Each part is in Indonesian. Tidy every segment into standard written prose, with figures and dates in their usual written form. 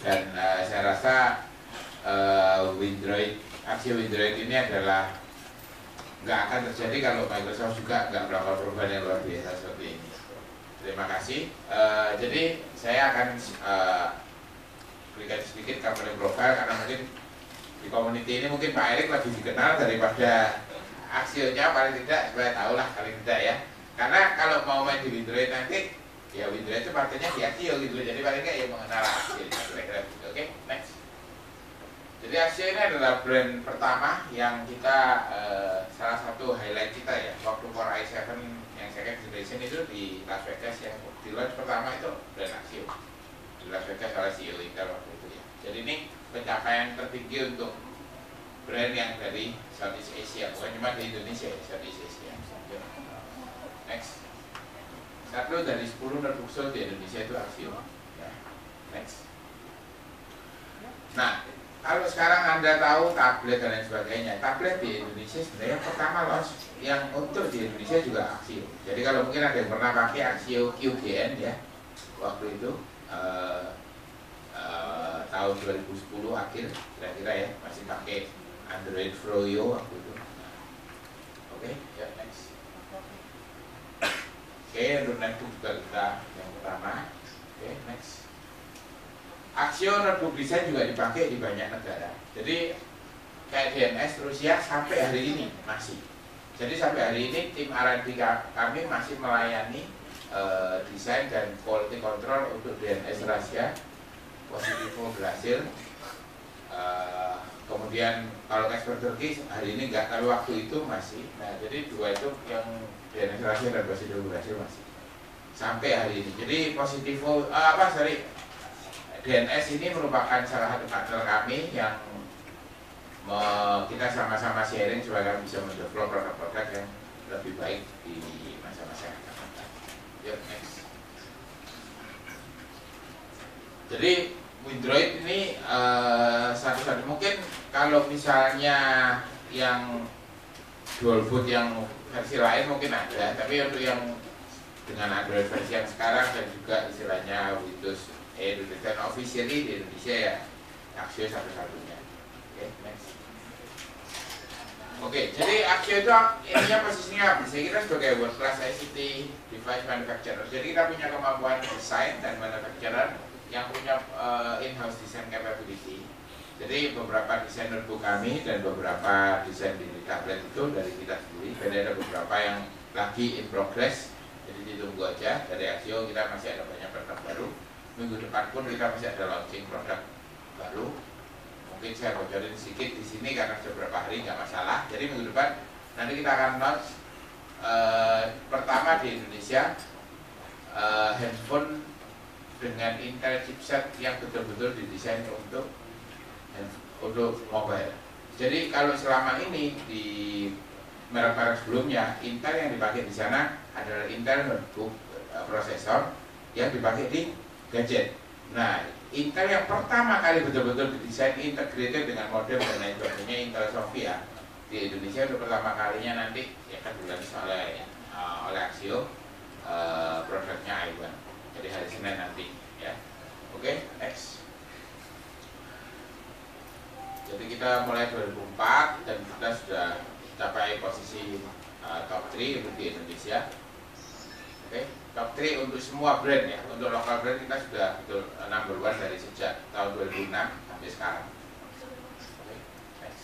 Dan saya rasa aksi Windroid ini adalah nggak akan terjadi kalau Microsoft juga nggak melakukan perubahan yang luar biasa seperti ini. Terima kasih. Jadi saya akan berikan sedikit company profile karena mungkin di community ini mungkin Pak Erik lebih dikenal daripada Axio-nya, paling tidak supaya tahu lah paling tidak ya. Karena kalau mau main di Windroid nanti ya Windroid itu partainya di Axio gitu, jadi paling tidak ya mengenal Axio kira-kira. Oke, next. Jadi Axio ini adalah brand pertama yang kita salah satu highlight kita ya waktu Core i7 yang second generation itu di Las Vegas yang di launch pertama itu brand Axio di Las Vegas oleh CEO Intel waktu itu ya. Jadi ini pencapaian tertinggi untuk brand yang dari Southeast Asia, bukan cuma di Indonesia ya, Southeast Asia. Next. Satu dari 10 notebook sold di Indonesia itu Axio ya. Next. Nah, kalau sekarang Anda tahu tablet dan lain sebagainya, tablet di Indonesia sebenarnya pertama launch yang untuk di Indonesia juga Axio. Jadi kalau mungkin ada yang pernah pakai Axio QGN ya, waktu itu tahun 2010 akhir kira-kira ya, masih pakai Android Froyo waktu itu. Oke, ya next. Oke, untuk notebook juga kita yang pertama. Oke, next. Axio notebook design juga dipakai di banyak negara. Jadi kayak DNS Rusia sampai hari ini masih. Jadi sampai hari ini tim R&D kami masih melayani desain dan quality control untuk DNS Rusia, Positivo Brasil. Kemudian kalau ekspor Turki hari ini enggak, tapi waktu itu masih. Nah, jadi dua itu yang DNS Rusia dan Positivo Brasil masih sampai hari ini. Jadi Positivo DNS ini merupakan salah satu partner kami yang kita sama-sama sharing supaya kami bisa mendevelop produk-produk yang lebih baik di masa-masa yang akan datang. Yuk, next. Jadi Windroid ini satu-satu mungkin kalau misalnya yang dual boot yang versi lain mungkin ada, tapi untuk yang dengan Android versi yang sekarang dan juga istilahnya Windows dan officially di Indonesia ya Axio satu-satunya. Oke, next. Oke, jadi Axio itu ininya posisinya bisa kita sebagai world class ICT device manufacturer. Jadi kita punya kemampuan desain dan manufacturer yang punya in-house design capability. Jadi beberapa desain notebook kami dan beberapa desain di tablet itu dari kita sendiri. Dan ada beberapa yang lagi in progress. Jadi ditunggu aja. Dari Axio kita masih ada banyak produk baru. Minggu depan pun kita masih ada launching produk baru. Mungkin saya bocorin sedikit di sini karena sudah beberapa hari nggak masalah. Jadi minggu depan nanti kita akan launch pertama di Indonesia handphone dengan Intel chipset yang betul-betul didesain untuk mobile. Jadi kalau selama ini di merek-merek sebelumnya Intel yang dipakai di sana adalah Intel notebook prosesor yang dipakai di gadget. Nah, Intel yang pertama kali betul-betul didesain integrated dengan modem dan lain sebagainya Intel Sofia di Indonesia untuk pertama kalinya nanti ya kan dilaunch oleh Axio produknya i1. Jadi hari Senin nanti ya. Oke, next. Jadi kita mulai 2004 dan kita sudah capai posisi top 3 untuk di Indonesia. Oke, top 3 untuk semua brand ya. Untuk lokal brand kita sudah betul number 1 dari sejak tahun 2006 sampai sekarang. Oke, next.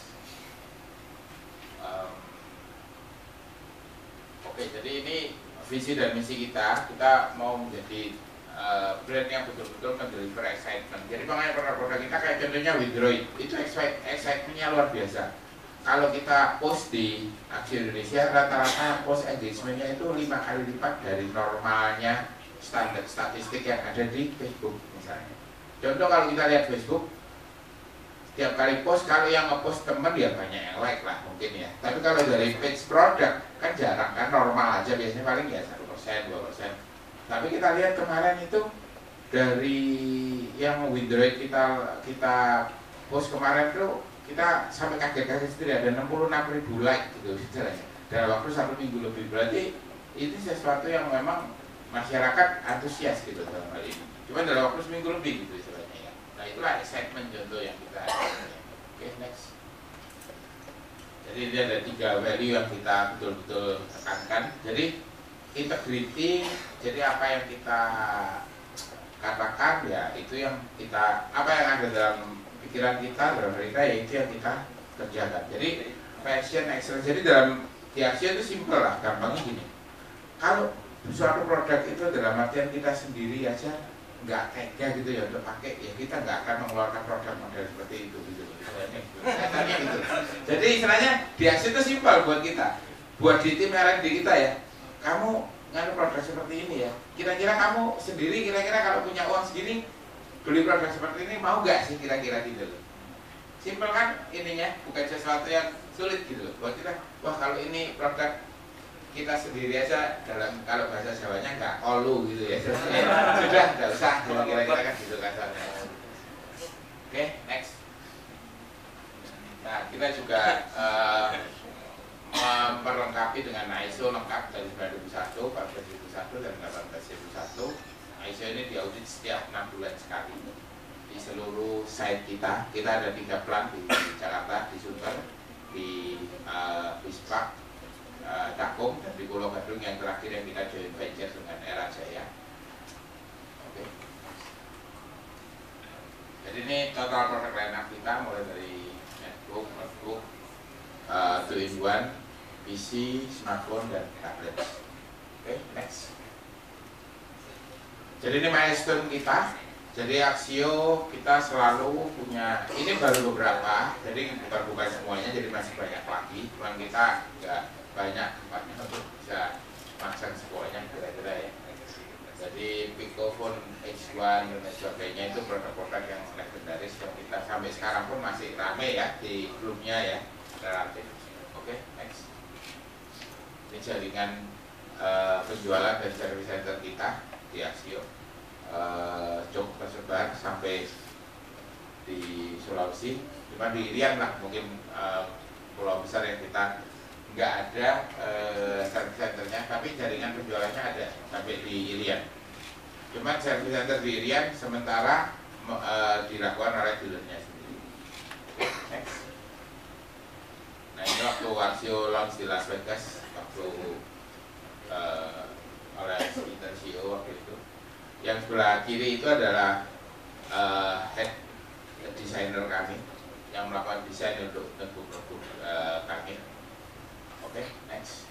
Oke, jadi ini visi dan misi kita. Kita mau menjadi brand yang betul-betul mendeliver excitement. Jadi makanya produk-produk kita kayak contohnya Windroid itu excitementnya luar biasa. Kalau kita post di Axio Indonesia, rata-rata post engagementnya itu 5 kali lipat dari normalnya standar statistik yang ada di Facebook misalnya. Contoh kalau kita lihat Facebook, tiap kali post, kalau yang ngepost temen ya banyak yang like lah mungkin ya. Tapi kalau dari page produk kan jarang, kan normal aja biasanya paling ya 1%, 2%. Tapi kita lihat kemarin itu dari yang Windroid kita post kemarin tuh kita sampai kaget-kaget sendiri ada 66.000 like gitu istilahnya dalam waktu 1 minggu lebih. Berarti ini sesuatu yang memang masyarakat antusias gitu dalam hal ini. Cuma dalam waktu seminggu lebih gitu istilahnya ya. Nah itulah excitement contoh yang kita ada. Oke, next. Jadi ini ada 3 value yang kita betul-betul tekankan. Jadi integrity, jadi apa yang kita katakan ya itu yang kita, apa yang ada dalam pikiran kita, dalam kita ya itu yang kita kerjakan. Jadi passion, excellence. Jadi dalam di Asia itu simple lah, gampangnya gini. Kalau suatu produk itu dalam artian kita sendiri aja nggak tega gitu ya untuk pakai, ya kita nggak akan mengeluarkan produk model seperti itu gitu. Katanya gitu. Jadi istilahnya di Asia itu simpel buat kita, buat di tim R&D kita ya. Kamu nganu produk seperti ini ya. Kira-kira kamu sendiri kira-kira kalau punya uang segini beli produk seperti ini mau nggak sih kira-kira gitu loh. Simpel kan ininya, bukan sesuatu yang sulit gitu loh. Buat kita, wah kalau ini produk kita sendiri aja dalam kalau bahasa Jawanya nggak olu gitu ya. Sudah nggak usah kira-kira kan gitu kasarnya. Oke, next. Nah kita juga memperlengkapi dengan ISO lengkap dari 9001, 14001 dan 18001. ISO ini diaudit setiap 6 bulan sekali di seluruh site kita. Kita ada 3 plant di Jakarta, di Sunter, di Bispak, Cakung, dan di Pulau Gadung yang terakhir yang kita joint venture dengan Era Jaya. Oke. Jadi ini total produk line-up kita mulai dari netbook, notebook, 2-in-1, PC, smartphone, dan tablet. Oke, next. Jadi ini milestone kita. Jadi Axio kita selalu punya, ini baru beberapa, jadi bukan semuanya, jadi masih banyak lagi. Cuman kita nggak banyak tempatnya untuk bisa masang semuanya kira-kira ya. Jadi Picophone H1 dan sebagainya itu produk-produk yang legendaris yang kita sampai sekarang pun masih rame ya di klubnya ya, relatif. Oke, next. Ini jaringan penjualan dan service center kita di Axio. Cukup tersebar sampai di Sulawesi, cuma di Irian lah mungkin pulau besar yang kita nggak ada service centernya, tapi jaringan penjualannya ada sampai di Irian. Cuma service center di Irian sementara dilakukan oleh dealernya sendiri. Next. Nah ini waktu Axio launch di Las Vegas, waktu oleh Peter CEO waktu itu. Yang sebelah kiri itu adalah head designer kami yang melakukan desain untuk notebook kami. Oke, next.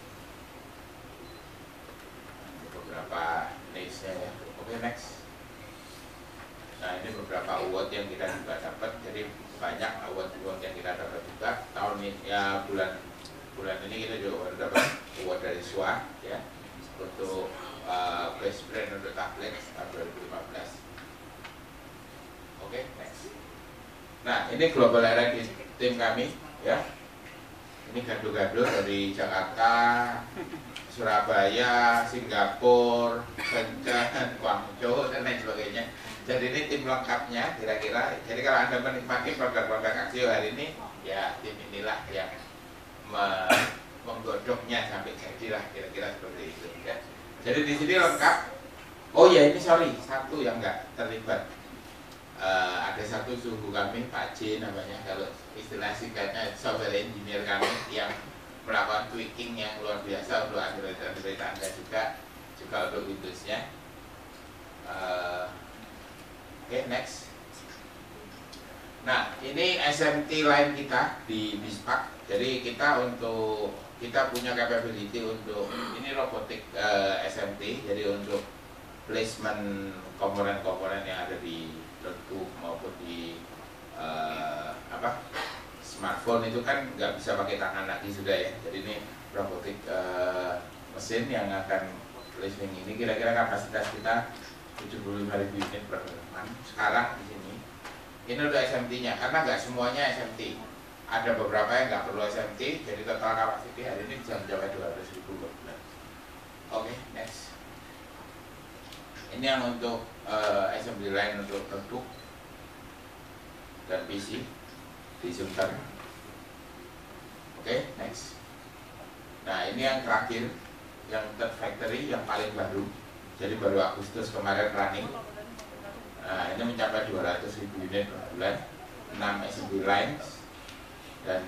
Beberapa niche-nya ya. Oke, next. Nah ini beberapa award yang kita juga dapat. Jadi banyak award yang kita dapat juga. Tahun ini ya bulan ini kita juga baru dapat award dari SWA ya untuk best brand untuk tablet tahun 2015. Oke, next. Nah ini global R&D tim kami ya. Ini gado-gado dari Jakarta, Surabaya, Singapura, Shenzhen, Guangzhou dan lain sebagainya. Jadi ini tim lengkapnya kira-kira. Jadi kalau Anda menikmati produk-produk Axio hari ini, ya tim inilah yang menggodoknya sampai jadilah kira-kira seperti itu ya. Jadi di sini lengkap. Oh ya ini sorry, satu yang nggak terlibat. Ada satu suhu kami, Pak J namanya, kalau istilah singkatnya software engineer kami yang melakukan tweaking yang luar biasa untuk Android Anda juga untuk Windows-nya. Oke, next. Nah ini SMT line kita di Bispak. Jadi kita punya capability untuk ini robotik SMT, jadi untuk placement komponen-komponen yang ada di notebook maupun di smartphone itu kan nggak bisa pakai tangan lagi sudah ya. Jadi ini robotik mesin yang akan placement ini. Kira-kira kapasitas kita 75.000 unit per bulan sekarang di sini. Ini udah SMT-nya karena nggak semuanya SMT. Ada beberapa yang nggak perlu SMT, jadi total kapasiti hari ini bisa mencapai 200.000 per bulan. Oke, next. Ini yang untuk assembly line untuk notebook dan PC di Sunter. Oke, next. Nah ini yang terakhir, yang third factory yang paling baru. Jadi baru Agustus kemarin running. Nah, ini mencapai 200.000 unit per bulan, 6 assembly lines, dan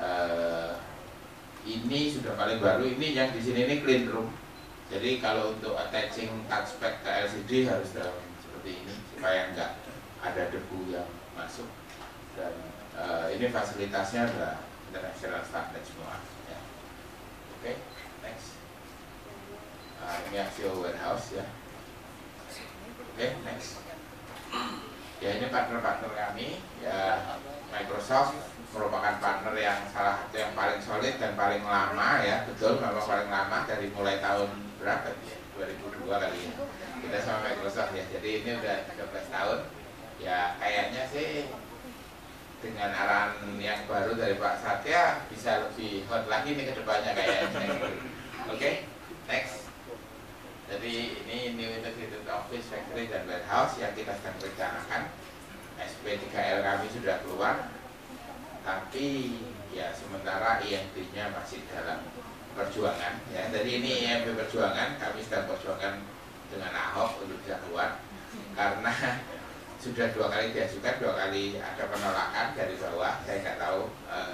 ini sudah paling baru. Ini yang di sini ini clean room. Jadi kalau untuk attaching touchpad ke LCD harus dalam seperti ini supaya enggak ada debu yang masuk. Dan ini fasilitasnya adalah international standard semua. Ya. Oke, next. Ini Axio warehouse ya. Oke, next. Ya, ini partner-partner kami. Ya, Microsoft merupakan partner yang salah satu yang paling solid dan paling lama ya. Betul, memang paling lama dari mulai tahun berapa ya? 2002 kali ya. Kita sama Microsoft ya. Jadi ini udah 13 tahun. Ya, kayaknya sih dengan arahan yang baru dari Pak Satya bisa lebih hot lagi nih ke depannya kayaknya. Oke, next. Jadi ini New Integrated Office Factory dan Warehouse yang kita sedang rencanakan. SP3L kami sudah keluar, tapi ya sementara IMB-nya masih dalam perjuangan. Ya, jadi ini IMB perjuangan, kami sedang perjuangan dengan Ahok untuk bisa keluar karena sudah 2 kali diajukan, 2 kali ada penolakan dari bawah. Saya nggak tahu,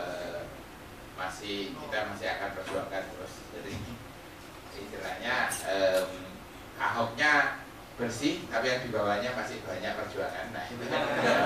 kita masih akan perjuangkan terus. Jadi istilahnya Ahoknya bersih, tapi yang di bawahnya masih banyak perjuangan. Nah, itu kan.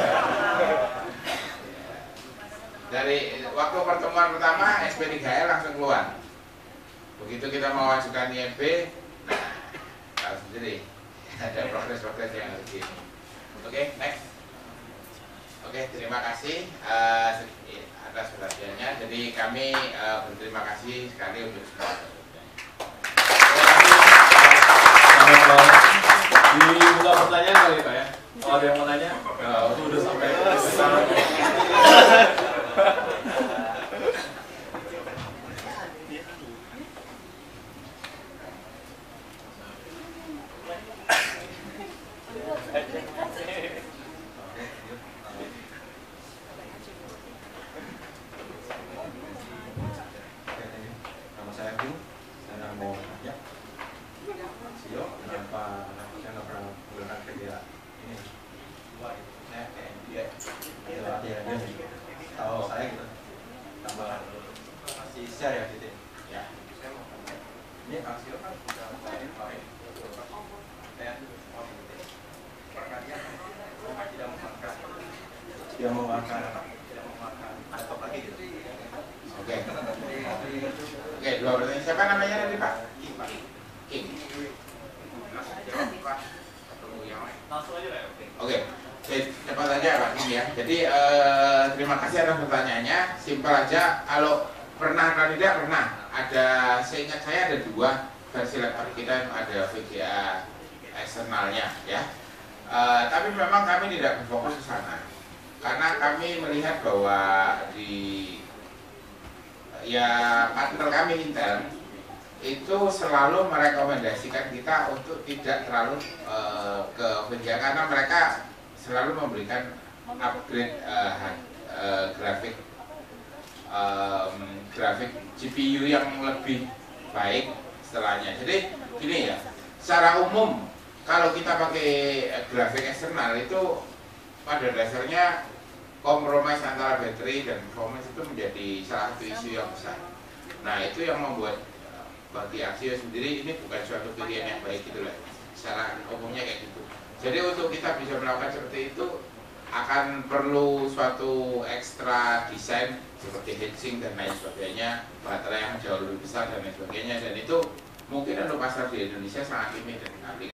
Dari waktu pertemuan pertama SP3L langsung keluar. Begitu kita mau ajukan IMB, nah tahu sendiri ada proses-proses yang harus ini. Oke, next. Oke, terima kasih atas perhatiannya. Jadi kami berterima kasih sekali untuk semua. Dibuka pertanyaan kali Pak ya? Kalau ada yang mau tanya? Itu udah sampai. Nama saya Bung, saya mau tanya Sio, kenapa saya nggak pernah menggunakan media ini? Saya kayak dia, tahu saya gitu, tambah masih share ya gitu. Ya, saya mau tanya, ini Sio kan sudah main saya mau gitu, perkalian tidak memakan laptop lagi gitu. Oke, dua pertanyaan. Siapa namanya tadi Pak? King. Oke, cepat aja Pak King ya. Jadi terima kasih atas pertanyaannya. Simpel aja. Kalau pernah atau tidak pernah. Seingat saya ada 2 versi laptop kita, ada VGA eksternalnya ya. Tapi memang kami tidak berfokus ke sana. Karena kami melihat bahwa partner kami Intel itu selalu merekomendasikan kita untuk tidak terlalu ke VGA karena mereka selalu memberikan upgrade grafik GPU yang lebih baik setelahnya. Jadi gini ya, secara umum kalau kita pakai grafik eksternal itu pada dasarnya kompromis antara baterai dan performance itu menjadi salah satu isu yang besar. Nah, itu yang membuat bagi Axio sendiri ini bukan suatu pilihan yang baik gitu lah. Secara umumnya kayak gitu. Jadi untuk kita bisa melakukan seperti itu akan perlu suatu ekstra desain seperti heatsink dan lain sebagainya, baterai yang jauh lebih besar dan lain sebagainya, dan itu mungkin untuk pasar di Indonesia sangat limited sekali.